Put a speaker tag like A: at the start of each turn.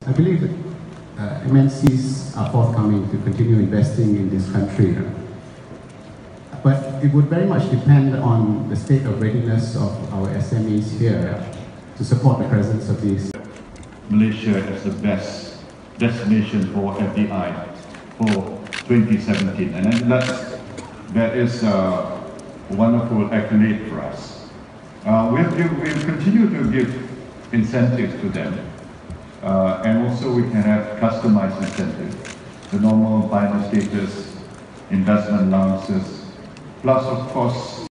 A: I believe that MNCs are forthcoming to continue investing in this country. But it would very much depend on the state of readiness of our SMEs here to support the presence of these.
B: Malaysia as the best destination for FDI for 2017, and that is a wonderful accolade for us. We'll continue to give incentives to them, and also we can have customized incentives, the normal pioneer status, investment allowances, plus of course